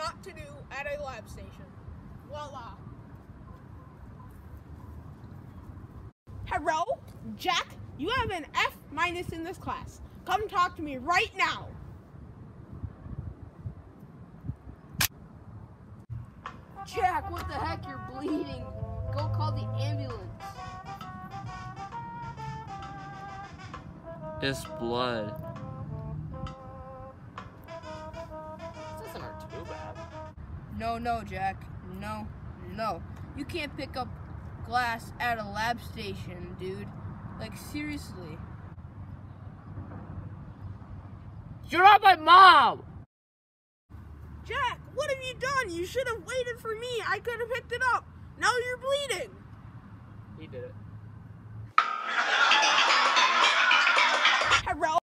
not to do at a lab station. Voila. Hello, Jack, you have an F- in this class. Come talk to me right now. Jack, what the heck? You're bleeding. Go call the ambulance. It's blood. This doesn't hurt too bad. No, Jack. No. You can't pick up glass at a lab station, dude. Like, seriously. You're not my mom! Jack, what have you done? You should have waited for me. I could have picked it up. Now you're bleeding. He did it.